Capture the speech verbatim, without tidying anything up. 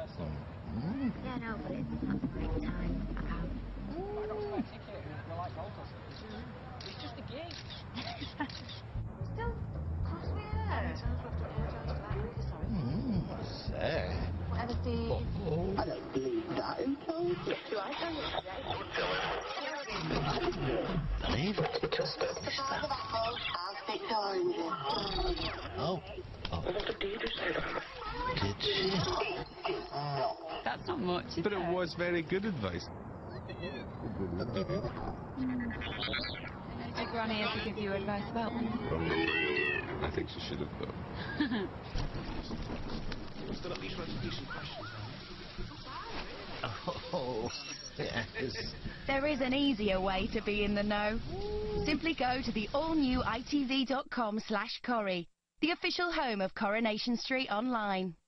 Mm. Yeah, no, but it's not the right time. I can't. It's just a gig. Still cross with her. How many times do I have to apologise for that? Really sorry. Mm, what's that? Whatever, Steve. Oh. I don't believe that. Who told you? Do I tell you? Believe it? Just a bag of apples. I'll stick to oranges. Oh. Oh. What did Deirdre say about me? Did she? That's not much, is But it? it was very good advice. Did Granny ever give you advice about me? I think she should have, though. Still at least write some decent questions. Oh, yes. There is an easier way to be in the know. Simply go to the all-new I T V dot com slash Corrie, the official home of Coronation Street Online.